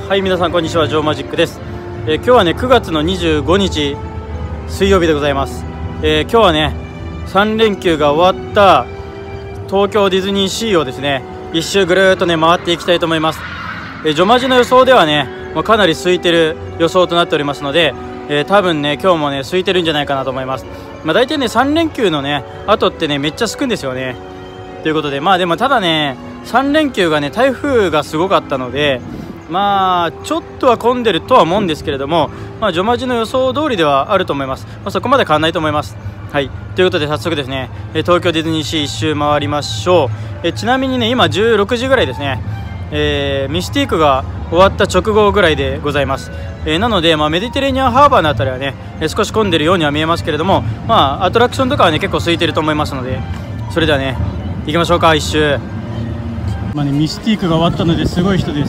はい、皆さんこんにちは、ジョーマジックです。今日はね9月の25日水曜日でございます。今日はね3連休が終わった東京ディズニーシーをですね一周ぐるーっとね回っていきたいと思います。ジョマジの予想ではねかなり空いてる予想となっておりますので、多分ね今日もね空いてるんじゃないかなと思います。大体ね3連休のね後ってねめっちゃ空くんですよね。ということででもただね3連休がね台風がすごかったのでちょっとは混んでるとは思うんですけれども、ジョマジの予想通りではあると思います。そこまで変わらないと思います。はい、ということで早速ですね東京ディズニーシー一周回りましょう。ちなみにね今16時ぐらいですね、ミスティックが終わった直後ぐらいでございます。なので、メディテレーニアンハーバーのあたりはね少し混んでるようには見えますけれども、アトラクションとかはね結構空いてると思いますので、それではね行きましょうか。一周ミスティックが終わったのですごい人です。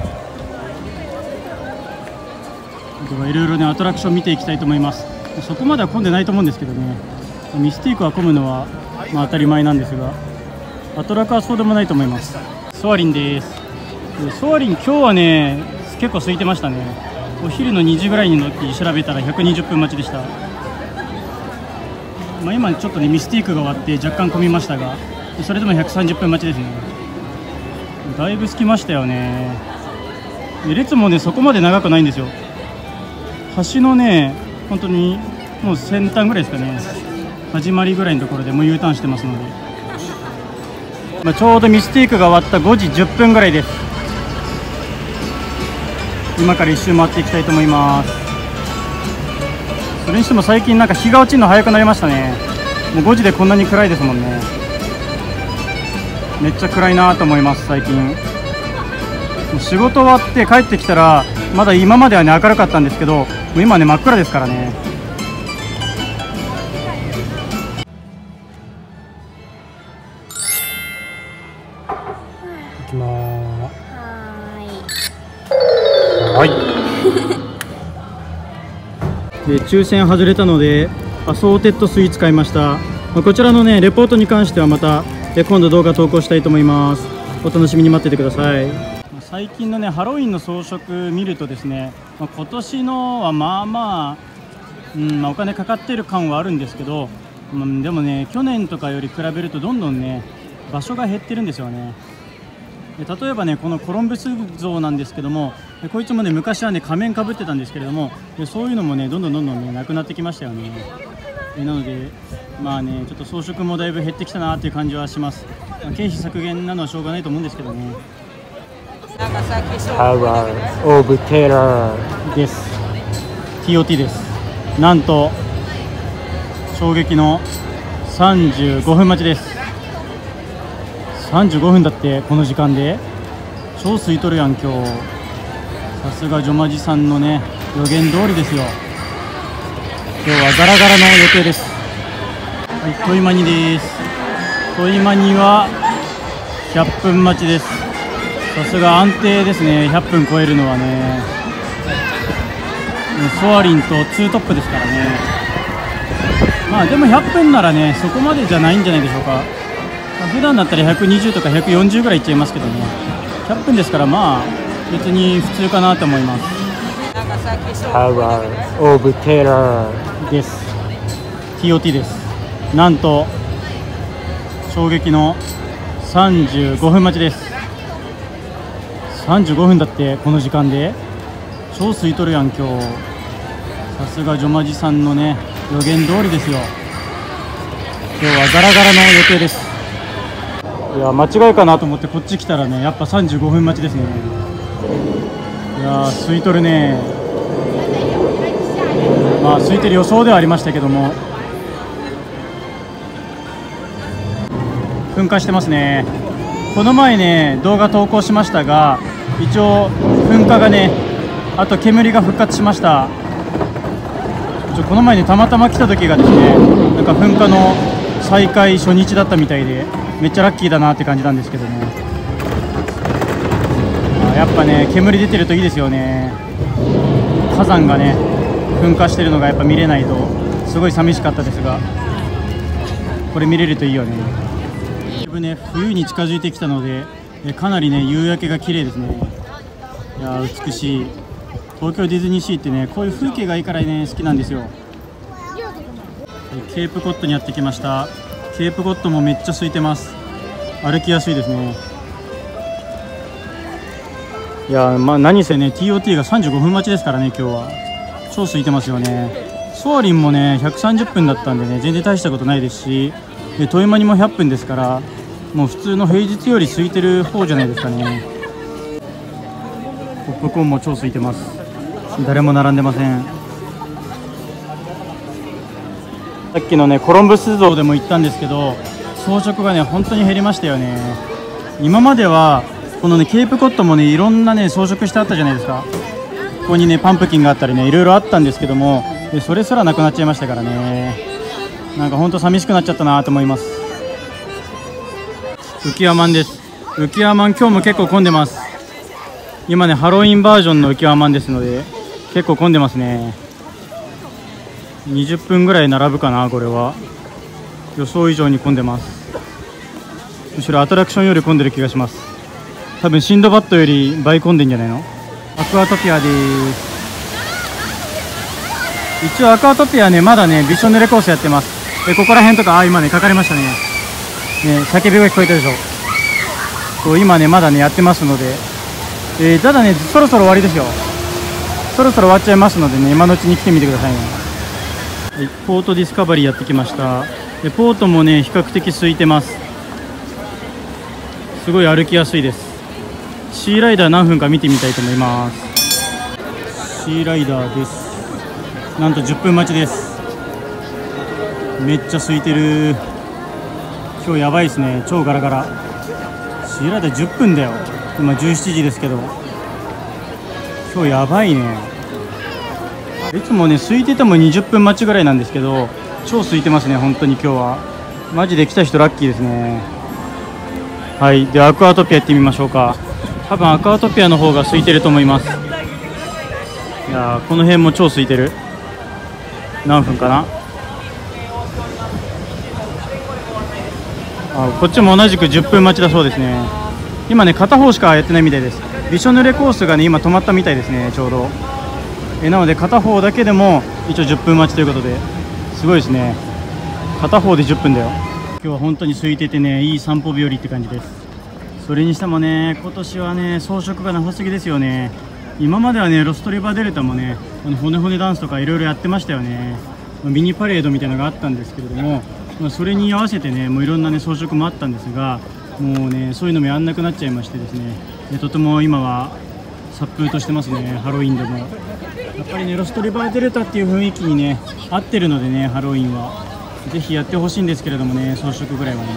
いろいろねアトラクション見ていきたいと思います。そこまでは混んでないと思うんですけどね、ミスティックは混むのは当たり前なんですが、アトラクはそうでもないと思います。ソアリンです。ソアリン今日はね結構空いてましたね。お昼の2時ぐらいに乗って調べたら120分待ちでした。今ちょっとねミスティックが終わって若干混みましたが、それでも130分待ちですね。だいぶ空きましたよね。列もねそこまで長くないんですよ。橋のね本当にもう先端ぐらいですかね、始まりぐらいのところでもう U ターンしてますので、ちょうどミスティックが終わった5時10分ぐらいです。今から一周回っていきたいと思います。それにしても最近なんか日が落ちるの早くなりましたね。もう5時でこんなに暗いですもんね。めっちゃ暗いなと思います。最近もう仕事終わって帰ってきたらまだ今まではね明るかったんですけど、もう今ね真っ暗ですからね。行きまーす。はいで抽選外れたのでアソーテッドスイーツ買いました。こちらのねレポートに関してはまた今度動画投稿したいと思います。お楽しみに待っててください。最近のねハロウィンの装飾見るとですね、今年のはお金かかってる感はあるんですけど、でもね去年とかより比べるとどんどんね場所が減ってるんですよね。例えばねこのコロンブス像なんですけども、こいつもね昔はね仮面かぶってたんですけれども、そういうのもねどんどんねなくなってきましたよね。なのでちょっと装飾もだいぶ減ってきたなっていう感じはします。経費削減なのはしょうがないと思うんですけどね。タワーオブテラーです。 TOT です。なんと衝撃の35分待ちです。35分だってこの時間で超空いとるやん今日。さすがジョマジさんのね予言通りですよ。今日はガラガラの予定です。はい、トイマニです。トイマニは100分待ちです。さすが安定ですね。100分超えるのはね。ソアリンと2トップですからね。でも100分ならねそこまでじゃないんじゃないでしょうか。普段だったら120とか140ぐらいいっちゃいますけどね、100分ですから別に普通かなと思います。タワーオブテラーです。 TOT です。なんと衝撃の35分待ちです。35分だってこの時間で超空いとるやん今日。さすがジョマジさんのね予言通りですよ。今日はガラガラの予定です。いや間違いかなと思ってこっち来たらねやっぱ35分待ちですね。いや空いとるね。空いてる予想ではありましたけども、噴火してますね。この前ね動画投稿しましたが、一応噴火がねあと煙が復活しました。この前ねたまたま来た時がですねなんか噴火の再開初日だったみたいでめっちゃラッキーだなって感じなんですけどね。やっぱね煙出てるといいですよね。火山がね噴火してるのがやっぱ見れないとすごい寂しかったですが、これ見れるといいよね。だいぶね冬に近づいてきたのでかなりね夕焼けが綺麗ですね。 いやー美しい。東京ディズニーシーってね、こういう風景がいいからね好きなんですよ。ケープコットにやってきました。ケープコットもめっちゃ空いてます。歩きやすいですね。いやー、まあ何せね TOT が35分待ちですからね。今日は超空いてますよね。ソアリンもね130分だったんでね、全然大したことないですし、トイマニも100分ですから、もう普通の平日より空いてる方じゃないですかね。ポップコーンも超空いてます。誰も並んでません。さっきのねコロンブス像でも言ったんですけど、装飾がね本当に減りましたよね。今まではこのねケープコットもねいろんなね装飾してあったじゃないですか。ここにねパンプキンがあったりね、いろいろあったんですけども、それすらなくなっちゃいましたからね。なんか本当寂しくなっちゃったなと思います。浮輪マンです。浮輪マン今日も結構混んでます。今ねハロウィンバージョンの浮輪マンですので結構混んでますね。20分ぐらい並ぶかな。これは予想以上に混んでます。むしろアトラクションより混んでる気がします。多分シンドバッドより倍混んでんじゃないの。アクアトピアです。一応アクアトピアねまだねびしょ濡れコースやってます。ここら辺とか今ねかかりましたね。叫びが聞こえたでしょ。そう今ねまだねやってますので、ただねそろそろ終わりですよ。そろそろ終わっちゃいますのでね、今のうちに来てみてくださいね。ポートディスカバリーやってきました。ポートもね比較的空いてます。すごい歩きやすいです。シーライダー何分か見てみたいと思います。シーライダーです。なんと10分待ちです。めっちゃ空いてる。今日やばいですね。超ガラガラ。シーライダー10分だよ。今17時ですけど今日やばいね。いつもね空いてても20分待ちぐらいなんですけど、超空いてますね本当に。今日はマジで来た人ラッキーですね。はい、でアクアトピア行ってみましょうか。多分アクアトピアの方が空いてると思います。いやーこの辺も超空いてる。何分かな。こっちも同じく10分待ちだそうですね。今ね片方しかやってないみたいです。びしょ濡れコースがね今止まったみたいですねちょうど。なので片方だけでも一応10分待ちということですごいですね。片方で10分だよ。今日は本当に空いててねいい散歩日和って感じです。それにしてもね今年はね装飾がなさすぎですよね。今まではねロストリバーデルタもね骨骨ダンスとかいろいろやってましたよね。ミニパレードみたいなのがあったんですけれども、それに合わせてねもういろんなね装飾もあったんですが、もうねそういうのもやんなくなっちゃいましてですね、とても今は殺風としてますね。ハロウィンでもやっぱりねロストリバーデルタっていう雰囲気にね合ってるのでね、ハロウィンはぜひやってほしいんですけれどもね、装飾ぐらいはね。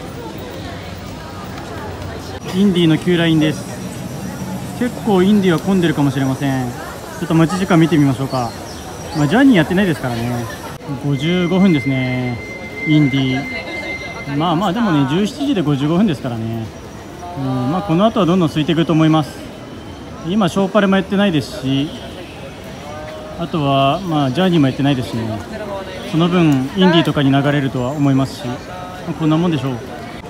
インディーのQラインです。結構インディーは混んでるかもしれません。ちょっと待ち時間見てみましょうか。ジャーニーやってないですからね。55分ですねインディー。まあでもね17時で55分ですからね。この後はどんどん空いていくと思います。今ショーパレもやってないですし、あとはジャーニーもやってないですしね。その分インディーとかに流れるとは思いますし、こんなもんでしょう。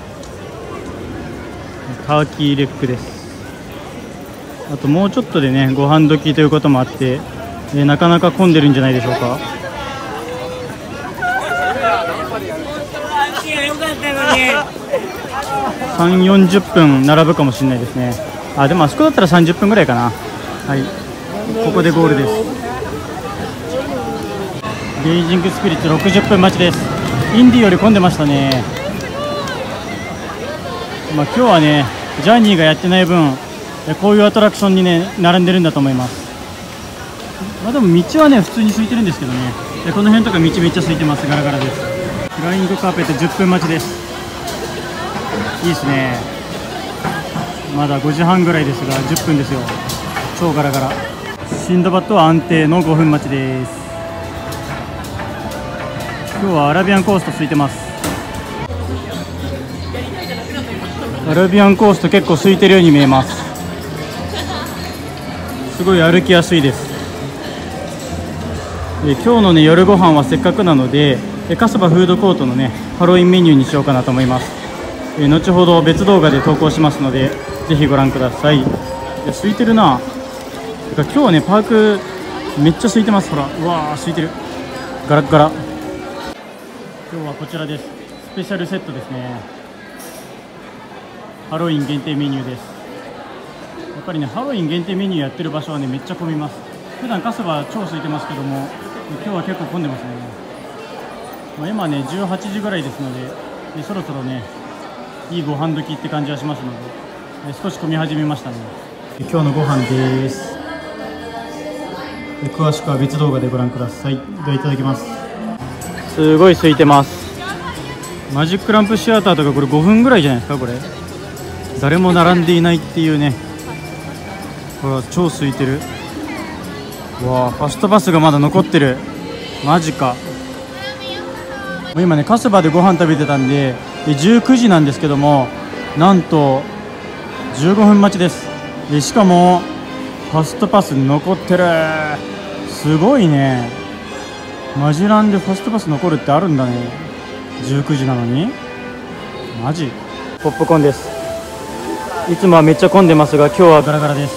ターキーレッグです。あともうちょっとでねご飯時ということもあって、なかなか混んでるんじゃないでしょうか。3、40分並ぶかもしれないですね。でもあそこだったら30分ぐらいかな。はい、ここでゴールです。ゲイジングスピリッツ60分待ちです。インディより混んでましたね。今日はねジャーニーがやってない分こういうアトラクションにね並んでるんだと思います。でも道はね普通に空いてるんですけどね、この辺とか道めっちゃ空いてます。ガラガラです。フライングカーペット10分待ちです。いいですね。まだ5時半ぐらいですが10分ですよ。超ガラガラ。シンドバッドは安定の5分待ちです。今日はアラビアンコースト空いてます。アラビアンコースト結構空いてるように見えます。すごい歩きやすいです。今日のね夜ご飯はせっかくなのでカスバフードコートのねハロウィンメニューにしようかなと思います。後ほど別動画で投稿しますのでぜひご覧ください。空いてるな。 てか今日はねパークめっちゃ空いてます。ほら、うわー空いてる、ガラッガラ。今日はこちらです。スペシャルセットですね。ハロウィン限定メニューです。やっぱりねハロウィン限定メニューやってる場所はねめっちゃ混みます。普段カスバ超空いてますけども、今日は結構混んでますね。今ね18時ぐらいですので、そろそろねいいご飯時って感じはしますので、少し混み始めましたね。今日のご飯です。詳しくは別動画でご覧ください。ではいただきます。すごい空いてます。マジックランプシアターとかこれ5分ぐらいじゃないですか。これ誰も並んでいないっていうね。ほら超空いてる。わあ、ファストパスがまだ残ってる。マジか。今ねカスバでご飯食べてたんで19時なんですけども、なんと15分待ちです。でしかもファストパス残ってる。すごいね。マジランでファストパス残るってあるんだね。19時なのにマジ。ポップコーンです。いつもはめっちゃ混んでますが今日はガラガラです。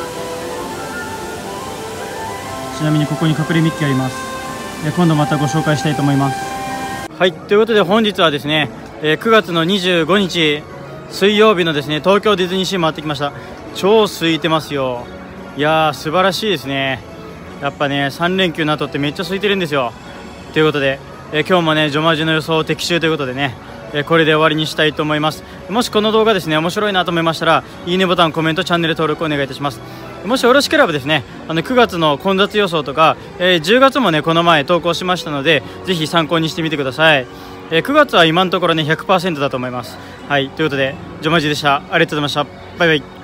ちなみにここに隠れミッキーあります。今度またご紹介したいと思います。はい、ということで本日はですね、9月の25日水曜日のですね東京ディズニーシー回ってきました。超空いてますよ。いやー素晴らしいですね。やっぱね3連休の後ってめっちゃ空いてるんですよ。ということで、今日もねジョマジの予想的中ということでね、これで終わりにしたいと思います。もしこの動画ですね面白いなと思いましたらいいねボタン、コメント、チャンネル登録お願いいたします。もしよろしければですね9月の混雑予想とか、10月もねこの前投稿しましたのでぜひ参考にしてみてください。9月は今のところね 100% だと思います。はい、ということでジョマジでした。ありがとうございました。バイバイ。